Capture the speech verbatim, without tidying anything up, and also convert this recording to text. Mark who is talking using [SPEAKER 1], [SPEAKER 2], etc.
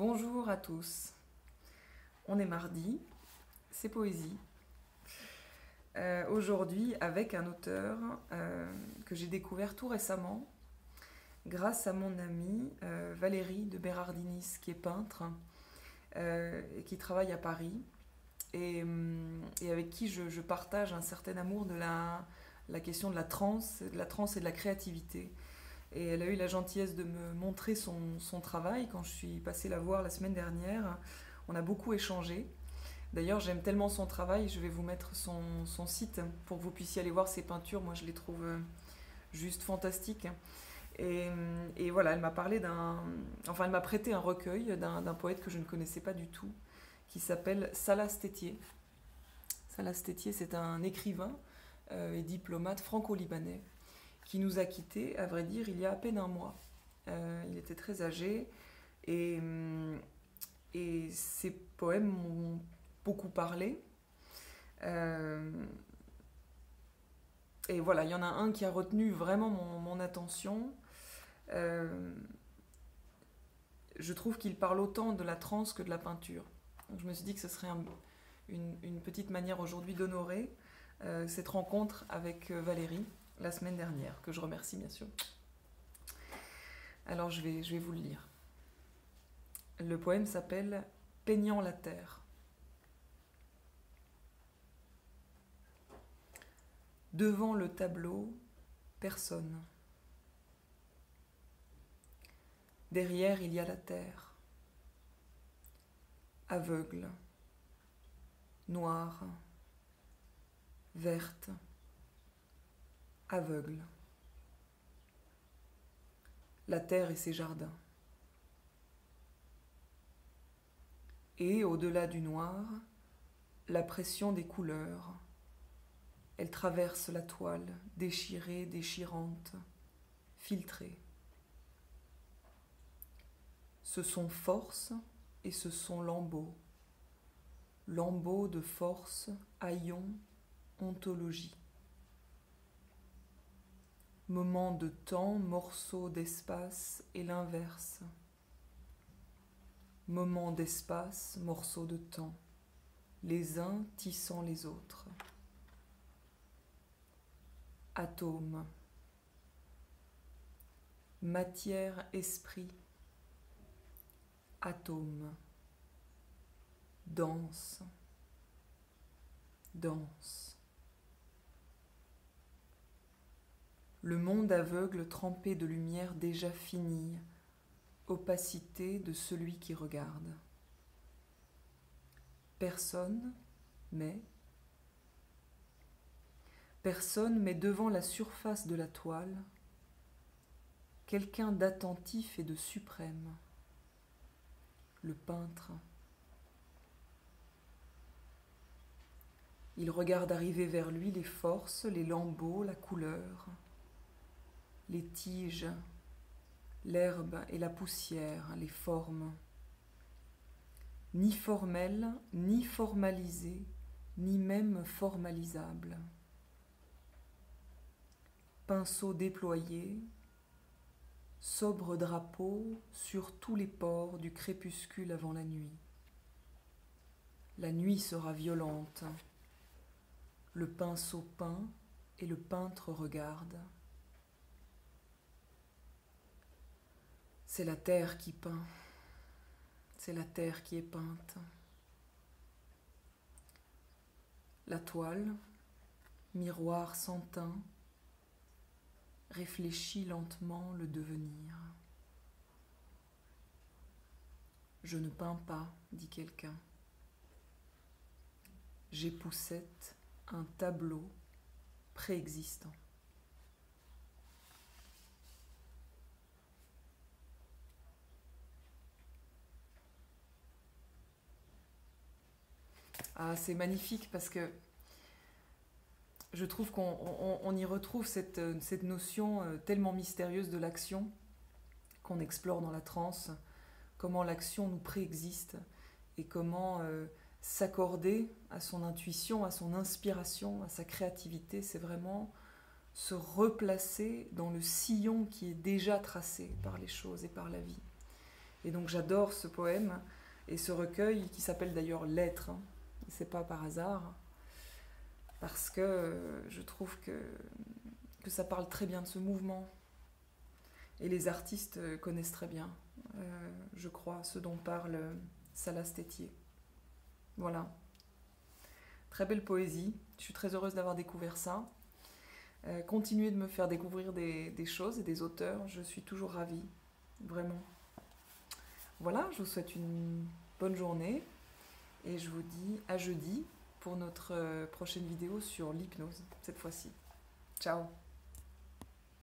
[SPEAKER 1] Bonjour à tous. On est mardi, c'est poésie. Euh, Aujourd'hui avec un auteur euh, que j'ai découvert tout récemment grâce à mon amie euh, Valérie de Bérardinis qui est peintre euh, et qui travaille à Paris et, hum, et avec qui je, je partage un certain amour de la, la question de la transe, de la transe et de la créativité. Et elle a eu la gentillesse de me montrer son, son travail quand je suis passée la voir la semaine dernière. On a beaucoup échangé. D'ailleurs, j'aime tellement son travail, je vais vous mettre son, son site pour que vous puissiez aller voir ses peintures. Moi, je les trouve euh, juste fantastiques. Et, et voilà, elle m'a parlé d'un... Enfin, elle m'a prêté un recueil d'un d'un poète que je ne connaissais pas du tout, qui s'appelle Salas Tétier. Salas Tétier, c'est un écrivain euh, et diplomate franco-libanais qui nous a quittés, à vrai dire, il y a à peine un mois. Euh, il était très âgé et, et ses poèmes m'ont beaucoup parlé. Euh, et voilà, il y en a un qui a retenu vraiment mon, mon attention. Euh, je trouve qu'il parle autant de la transe que de la peinture. Donc je me suis dit que ce serait un, une, une petite manière aujourd'hui d'honorer euh, cette rencontre avec Valérie la semaine dernière, que je remercie bien sûr. Alors je vais, je vais vous le lire. Le poème s'appelle Peignant la terre. Devant le tableau, personne. Derrière, il y a la terre. Aveugle, noire, verte, aveugle. La terre et ses jardins. Et au-delà du noir, la pression des couleurs. Elle traverse la toile, déchirée, déchirante, filtrée. Ce sont force et ce sont lambeaux. Lambeaux de force, haillons, ontologie. Moment de temps, morceau d'espace et l'inverse. Moment d'espace, morceau de temps, les uns tissant les autres. Atome. Matière, esprit. Atome. Danse. Danse. Le monde aveugle trempé de lumière déjà finie, opacité de celui qui regarde. Personne, mais... Personne, mais devant la surface de la toile, quelqu'un d'attentif et de suprême, le peintre. Il regarde arriver vers lui les forces, les lambeaux, la couleur, les tiges, l'herbe et la poussière, les formes. Ni formelles, ni formalisées, ni même formalisables. Pinceau déployé, sobre drapeau sur tous les pores du crépuscule avant la nuit. La nuit sera violente. Le pinceau peint et le peintre regarde. C'est la terre qui peint, c'est la terre qui est peinte. La toile, miroir sans teint, réfléchit lentement le devenir. Je ne peins pas, dit quelqu'un. J'époussette un tableau préexistant. Ah, c'est magnifique parce que je trouve qu'on on, on y retrouve cette, cette notion tellement mystérieuse de l'action qu'on explore dans la transe, comment l'action nous préexiste et comment euh, s'accorder à son intuition, à son inspiration, à sa créativité, c'est vraiment se replacer dans le sillon qui est déjà tracé par les choses et par la vie. Et donc j'adore ce poème et ce recueil qui s'appelle d'ailleurs Lettres. Hein. C'est pas par hasard, parce que je trouve que, que ça parle très bien de ce mouvement. Et les artistes connaissent très bien, euh, je crois, ce dont parle Salas Tétier. Voilà. Très belle poésie. Je suis très heureuse d'avoir découvert ça. Euh, continuez de me faire découvrir des, des choses et des auteurs. Je suis toujours ravie. Vraiment. Voilà, je vous souhaite une bonne journée. Et je vous dis à jeudi pour notre prochaine vidéo sur l'hypnose, cette fois-ci. Ciao!